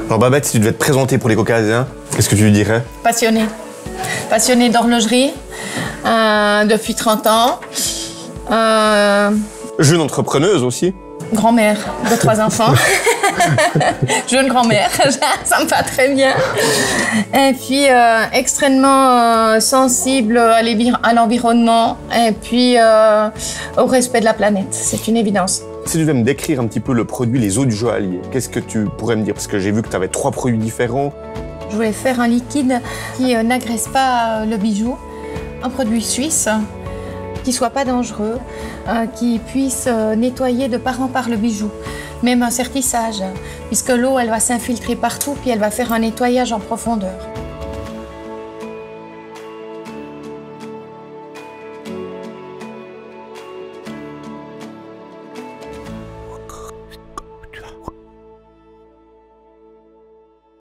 Alors Babette, si tu devais te présenter pour les Caucasiens, qu'est-ce que tu lui dirais? Passionnée. Passionnée d'horlogerie depuis 30 ans. Jeune entrepreneuse aussi. Grand-mère de 3 enfants. Jeune grand-mère, ça me va très bien. Et puis extrêmement sensible à l'environnement et puis au respect de la planète, c'est une évidence. Si tu devais me décrire un petit peu le produit, les eaux du joaillier, qu'est-ce que tu pourrais me dire? Parce que j'ai vu que tu avais 3 produits différents. Je voulais faire un liquide qui n'agresse pas le bijou, un produit suisse qui soit pas dangereux, qui puisse nettoyer de part en part le bijou. Même un sertissage, puisque l'eau, elle va s'infiltrer partout, puis elle va faire un nettoyage en profondeur.